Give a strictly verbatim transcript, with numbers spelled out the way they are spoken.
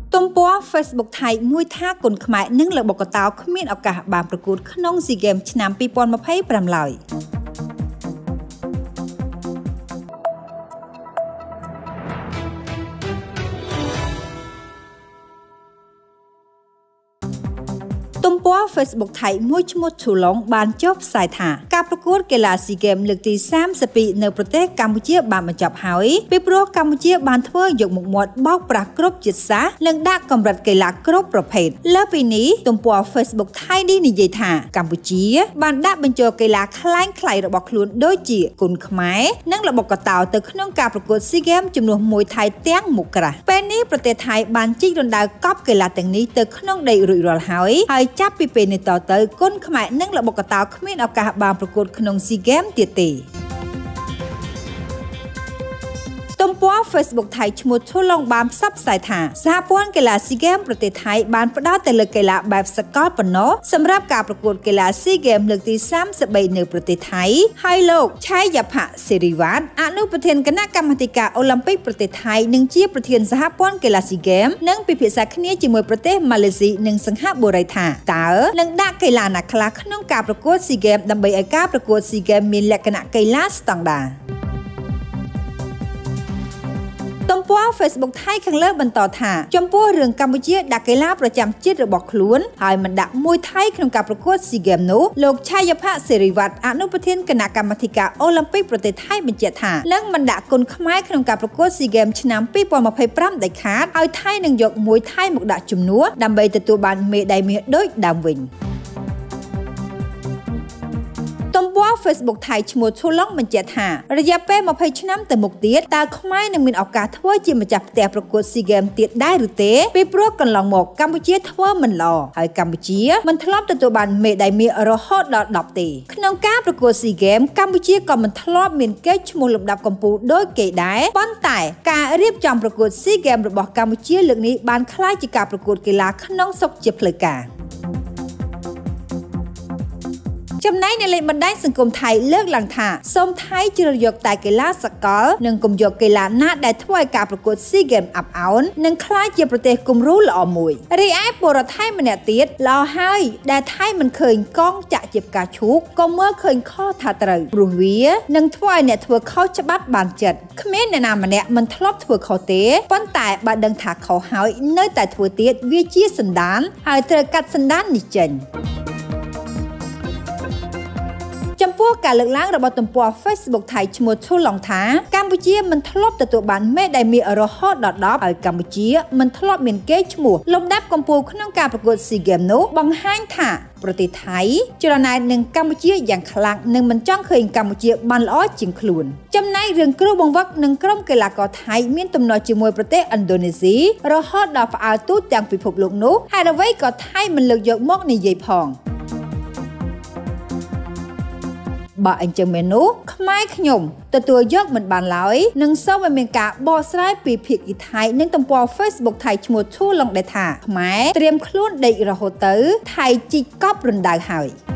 ទំព័រ Facebook ថៃមួយថាគុនខ្មែរនឹងលើកបកតោគ្មានឱកាសបានប្រកួតក្នុង SEA Games ឆ្នាំពីរពាន់ម្ភៃប្រាំឡើយទំព័រ Facebook ថៃមួយឈ្មោះ Chulong បានចុះផ្សាយថាការប្រកួតកីឡា SEA Games លើកទីសាមសិបពីរនៅប្រទេសកម្ពុជាបានបញ្ចប់ហើយពីព្រោះកម្ពុជាបានធ្វើយកមុខមាត់បោកប្រាស់គ្រប់ជាតិសាសន៍និងដាក់កម្រិតកីឡាគ្រប់ប្រភេទលើពីនេះទំព័រ Facebook ថៃនេះនិយាយថាកម្ពុជាបានដាក់បញ្ចូលកីឡាខ្លែងខ្លាយរបស់ខ្លួនដូចជាគុនខ្មែរនិងល្បុក្កតោទៅក្នុងការប្រកួត SEA Games ចំនួនមួយថៃទាំងមុខក្រាស់ពេលនេះប្រទេសថៃបានជីករណ្ដៅកប់កីឡាទាំងនេះទៅក្នុងដីរួចរាល់ហើយហើយចាប់ពីពេលនេះតទៅគុនខ្មែរនិងល្បុក្កតោគ្មានឱកាសបានប្រកួតក្នុង SEA Games ទៀតទេទំព័រ Facebook ថៃឈ្មោះ Chulong បានផ្សព្វផ្សាយថាសហព័ន្ធកីឡា SEA Games ប្រទេសថៃបានផ្ដោតទៅលើកីឡាបែបសកលប៉ុណ្ណោះសម្រាប់ការប្រកួតកីឡា SEA Games លើកទីសាមសិបបីនៅប្រទេសថៃហើយលោកឆៃយ៉ាផាសេរីវ៉ាតអនុប្រធានគណៈកម្មាធិការអូឡ িম্প ពិកប្រទេសថៃនិងជាប្រធានសហព័ន្ធកីឡា SEA Games នឹងពិភាក្សាគ្នាជាមួយប្រទេសម៉ាឡេស៊ីនិងសិង្ហបុរីថាតើនឹងដាក់កីឡាណាខ្លះក្នុងការប្រកួត SEA Games ដើម្បីឲ្យការប្រកួត SEA Games មានលក្ខណៈកីឡាស្តង់ដារទំព័រ Facebook ថៃខាងលើបន្តថាចំពោះរឿងកម្ពុជាដាក់កីឡាប្រចាំជាតិរបស់ខ្លួនហើយមិនដាក់មួយថៃក្នុងការប្រកួត SEA Games នោះលោកឆៃយ៉ាផាសេរីវ៉ាតអនុប្រធានគណៈកម្មាធិការអូឡ িম্প ពិកប្រទេសថៃបញ្ជាក់ថានឹងមិនដាក់គុនខ្មែរក្នុងការប្រកួត SEA Games ឆ្នាំពីរពាន់ម្ភៃប្រាំដាច់ខាតហើយថៃនឹងយកមួយថៃមកដាក់ជំនួសដើម្បីទទួលបានមេដាយមាសដូចដើមវិញទំព័រ Facebook ថៃឈ្មោះ Chulong បញ្ជាក់ថារយៈពេលម្ភៃឆ្នាំទៅមុខទៀតតើខ្មែរនឹងមានឱកាសធ្វើជាម្ចាស់ផ្ទះប្រកួត SEA Games ទៀតដែរឬទេពីព្រោះកន្លងមកកម្ពុជាធ្វើមិនល្អហើយកម្ពុជាមិនធ្លាប់ទទួលបានមេដាយមាសរហូតដល់ដប់ទេក្នុងការប្រកួត SEA Games កម្ពុជាក៏មិនធ្លាប់មានកេរ្តិ៍ឈ្មោះលំដាប់កំពូលដូចគេដែរប៉ុន្តែការរៀបចំប្រកួត SEA Games របស់កម្ពុជាលើកនេះបានក្លាយជាការប្រកួតកីឡាក្នុងស្រុកជាផ្លូវការចំណែកអ្នកលេងបណ្ដាញសង្គមថៃលើកឡើងថាសូមថៃជ្រើសយកតែកីឡាសកលនិងកុំយកកីឡាណាដែលធ្វើឲ្យការប្រកួត SEA Games អាប់អោននិងក្លាយជាប្រទេសគំរូល្អមួយរីឯពលរដ្ឋថៃម្នាក់ទៀតល្អហើយដែលថៃមិនឃើញកងចាក់ជាផ្កាឈូកក៏មើលឃើញខុសថាត្រូវព្រោះវានឹងធ្វើឲ្យអ្នកធ្វើខុសច្បាប់បានចិត្តគ្មានអ្នកណាម្នាក់មិនធ្លាប់ធ្វើខុសទេប៉ុន្តែបើដឹងថាខុសហើយនៅតែធ្វើទៀតវាជាសន្តានហើយត្រូវកាត់សន្តាននេះចេញចំពោះការលើកឡើងរបស់ទំព័រ Facebook ថៃឈ្មោះ Chulong ថាកម្ពុជាមិនធ្លាប់ទទួលបានមេដាយមាសរហូតដល់ដប់ហើយកម្ពុជាមិនធ្លាប់មានកេរ្តិ៍ឈ្មោះលំដាប់កំពូលក្នុងការប្រកួត SEA Games នោះបង្ហាញថាប្រទេសថៃច្រណែននឹងកម្ពុជាយ៉ាងខ្លាំងនិងមិនចង់ឃើញកម្ពុជាបានល្អជាងខ្លួនចំណែករឿងគ្រូបង្វឹកនិងក្រុមកីឡាករថៃមានទំនាស់ជាមួយប្រទេសឥណ្ឌូនេស៊ីរហូតដល់ផ្អើលទូទាំងពិភពលោកនោះហេតុអ្វីក៏ថៃមិនលើកយកមកនិយាយផងបើអញ្ចឹងមែននោះខ្មែរខ្ញុំទទួលយកមិនបានឡើយនឹងសូមឲ្យមានការបកស្រាយពីភាគីថៃនិងទំព័រ Facebook ថៃឈ្មោះ Chulong ដែលថាខ្មែរត្រៀមខ្លួនដេករហូតទៅថៃជីកកប់រណ្ដៅហើយ